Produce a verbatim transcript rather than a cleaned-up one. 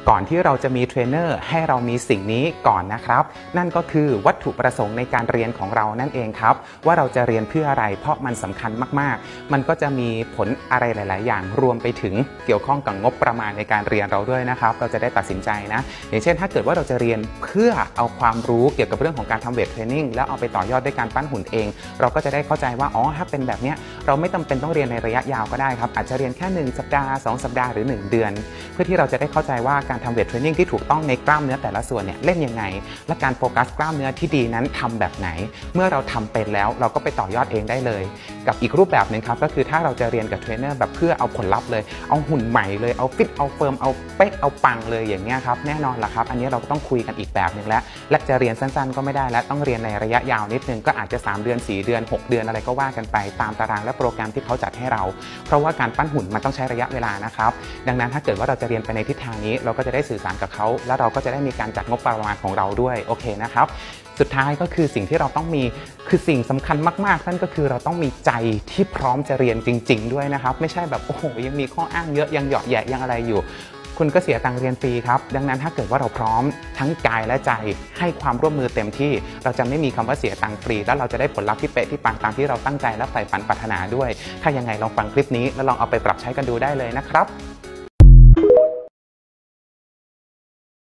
ก่อนที่เราจะมีเทรนเนอร์ให้เรามีสิ่งนี้ก่อนนะครับนั่นก็คือวัตถุประสงค์ในการเรียนของเรานั่นเองครับว่าเราจะเรียนเพื่ออะไรเพราะมันสำคัญมากๆมันก็จะมีผลอะไรหลายๆอย่างรวมไปถึงเกี่ยวข้องกับงบประมาณในการเรียนเราด้วยนะครับเราจะได้ตัดสินใจนะอย่างเช่นถ้าเกิดว่าเราจะเรียนเพื่อเอาความรู้เกี่ยวกับเรื่องของการทำเวทเทรนนิ่งแล้วเอาไปต่อยอดด้วยการปั้นหุ่นเองเราก็จะได้เข้าใจว่าอ๋อถ้าเป็นแบบนี้เราไม่จำเป็นต้องเรียนในระยะยาวก็ได้ครับอาจจะเรียนแค่หนึ่งสัปดาห์สองสัปดาห์หรือหนึ่งเดือนเพื่อที่เราจะได้เข้าใจว่าการทำเวทเทรนนิ่งที่ถูกต้องในกล้ามเนื้อแต่ละส่วนเนี่ยเล่นยังไงและการโฟกัสกล้ามเนื้อที่ดีนั้นทำแบบไหนเมื่อเราทำเป็นแล้วเราก็ไปต่อยอดเองได้เลยกับอีกรูปแบบหนึ่งครับก็คือถ้าเราจะเรียนกับเทรนเนอร์แบบเพื่อเอาผลลัพธ์เลยเอาหุ่นใหม่เลยเอาฟิตเอาเฟิร์มเอาเป๊ะเอาปังเลยอย่างเงี้ยครับแน่นอนล่ะครับอันนี้เราก็ต้องคุยกันอีกแบบหนึ่งแล้วและจะเรียนสั้นๆก็ไม่ได้และต้องเรียนในระยะยาวนิดนึงก็อาจจะสามเดือนสี่เดือนหกเดือนอะไรก็ว่ากันไปตามตารางและโปรแกรมที่เขาจัดให้เราเพราะว่าการปั้นหุ่นมันต้องใช้ระยะเวลานะครับดังนั้นถ้าเกิดว่าเราจะเรียนไปในทิศทางนี้เราก็จะได้สื่อสารกับเขาแล้วเราก็จะได้มีการจัดงบประมาณของเราด้วยโอเคนะครับสุดท้ายก็คือสิ่งที่เราต้องมีคือสิ่งสำคัญมากๆนั่นก็คือเราต้องมีใจที่พร้อมจะเรียนจริงๆด้วยนะครับไม่ใช่แบบโอ้โหยังมีข้ออ้างเยอะยังเหยาะแยะยังอะไรอยู่คุณก็เสียตังค์เรียนฟรีครับดังนั้นถ้าเกิดว่าเราพร้อมทั้งกายและใจให้ความร่วมมือเต็มที่เราจะไม่มีคำว่าเสียตังค์ฟรีแล้วเราจะได้ผลลัพธ์ที่เป๊ะที่ปังตามที่เราตั้งใจและใฝ่ฝันปรารถนาด้วยถ้ายังไงลองฟังคลิปนี้แล้วลองเอาไปปรับใช้กันดูได้เลยนะครับ